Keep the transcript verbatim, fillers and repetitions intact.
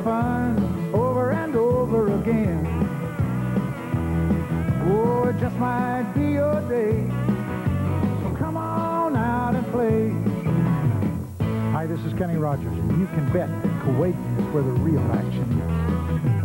fun over and over again. Oh, it just might be your day, so come on out and play. Hi, this is Kenny Rogers, and you can bet that Kewadin is where the real action is.